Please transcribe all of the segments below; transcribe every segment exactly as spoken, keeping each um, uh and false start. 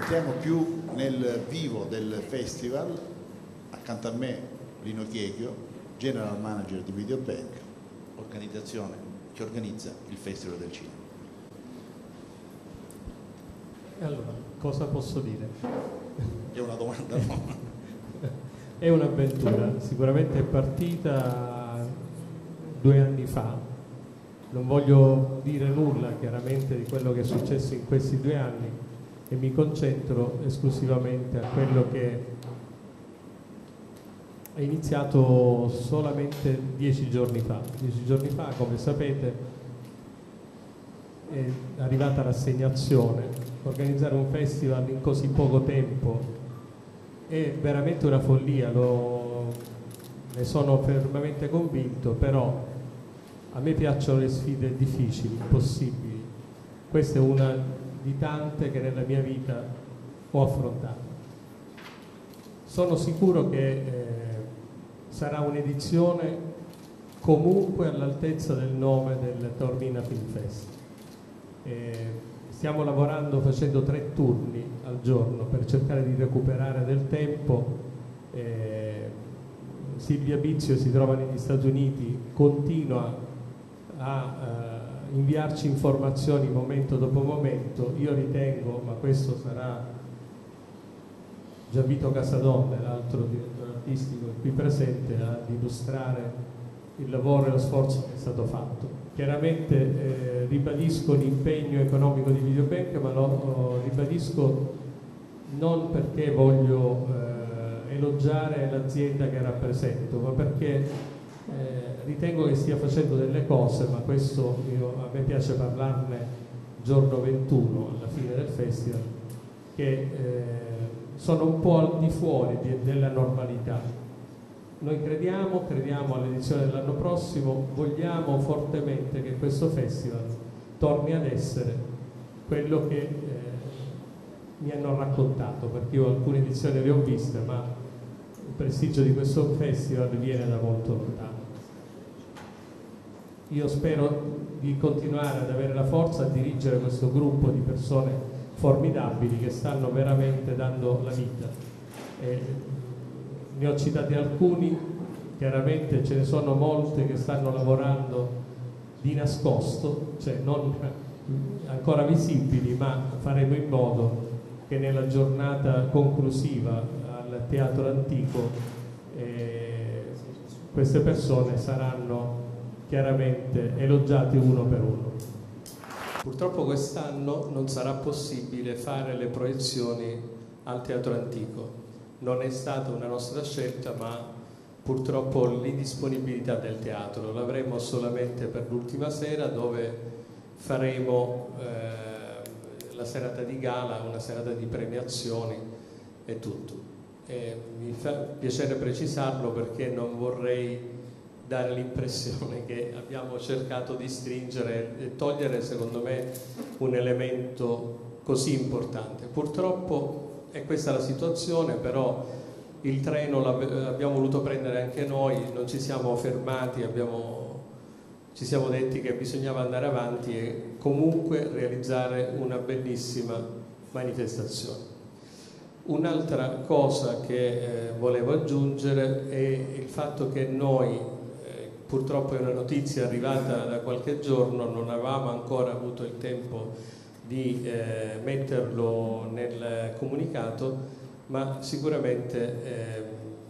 entriamo più nel vivo del festival. Accanto a me Lino Chiechio, General Manager di Videobank, organizzazione che organizza il Festival del Cinema. E allora, cosa posso dire? È una domanda, no? È un'avventura, sicuramente è partita due anni fa. Non voglio dire nulla chiaramente di quello che è successo in questi due anni e mi concentro esclusivamente a quello che è iniziato solamente dieci giorni fa. Dieci giorni fa, come sapete, è arrivata l'assegnazione. Organizzare un festival in così poco tempo è veramente una follia, lo, ne sono fermamente convinto, però a me piacciono le sfide difficili, impossibili. Questa è una di tante che nella mia vita ho affrontato. Sono sicuro che eh, sarà un'edizione comunque all'altezza del nome del Taormina Film Fest. Eh, stiamo lavorando facendo tre turni al giorno per cercare di recuperare del tempo. Eh, Silvia Bizio si trova negli Stati Uniti, continua a uh, inviarci informazioni momento dopo momento. Io ritengo, ma questo sarà Gianvito Casadonne, l'altro direttore artistico qui presente, ad illustrare il lavoro e lo sforzo che è stato fatto. Chiaramente eh, ribadisco l'impegno economico di Videobank, ma lo oh, ribadisco non perché voglio eh, elogiare l'azienda che rappresento, ma perché Eh, ritengo che stia facendo delle cose, ma questo io, a me piace parlarne giorno ventuno alla fine del festival, che eh, sono un po' al di fuori di, della normalità. Noi crediamo, crediamo all'edizione dell'anno prossimo, vogliamo fortemente che questo festival torni ad essere quello che eh, mi hanno raccontato, perché io alcune edizioni le ho viste, ma il prestigio di questo festival viene da molto lontano. Io spero di continuare ad avere la forza a dirigere questo gruppo di persone formidabili che stanno veramente dando la vita. E ne ho citati alcuni, chiaramente ce ne sono molte che stanno lavorando di nascosto, cioè non ancora visibili, ma faremo in modo che nella giornata conclusiva al Teatro Antico eh, queste persone saranno chiaramente elogiati uno per uno. Purtroppo quest'anno non sarà possibile fare le proiezioni al Teatro Antico. Non è stata una nostra scelta, ma purtroppo l'indisponibilità del teatro. L'avremo solamente per l'ultima sera, dove faremo eh, la serata di gala, una serata di premiazioni e tutto. E mi fa piacere precisarlo perché non vorrei dare l'impressione che abbiamo cercato di stringere e togliere, secondo me, un elemento così importante. Purtroppo è questa la situazione, però il treno l'abbiamo voluto prendere anche noi, non ci siamo fermati, abbiamo, ci siamo detti che bisognava andare avanti e comunque realizzare una bellissima manifestazione. Un'altra cosa che eh, volevo aggiungere è il fatto che noi, purtroppo è una notizia arrivata da qualche giorno, non avevamo ancora avuto il tempo di eh, metterlo nel comunicato, ma sicuramente eh,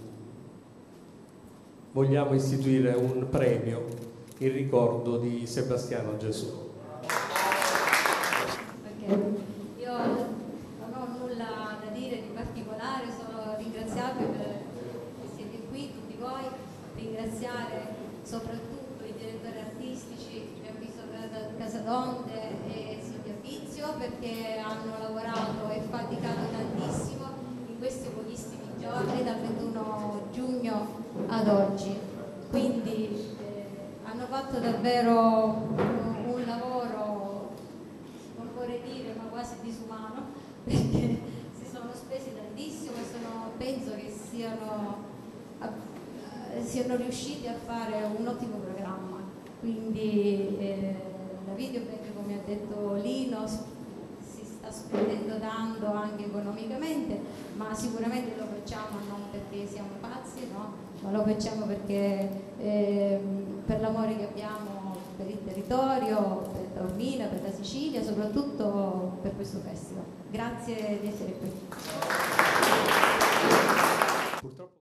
vogliamo istituire un premio in ricordo di Sebastiano Gesù. Perché io non ho nulla da dire di particolare, sono ringraziabile che siete qui, tutti voi, ringraziare soprattutto i direttori artistici Gianvito Casadonne e Silvia Bizio, perché hanno lavorato e faticato tantissimo in questi pochissimi giorni dal ventuno giugno ad oggi, quindi eh, hanno fatto davvero un, un lavoro, non vorrei dire ma quasi disumano, perché si sono spesi tantissimo e sono, penso che siano siano riusciti a fare un ottimo programma. Quindi eh, la Videobank, come ha detto Lino, si sta sta spendendo tanto anche economicamente, ma sicuramente lo facciamo non perché siamo pazzi, no? Ma lo facciamo perché eh, per l'amore che abbiamo per il territorio, per Taormina, per la Sicilia, soprattutto per questo festival. Grazie di essere qui.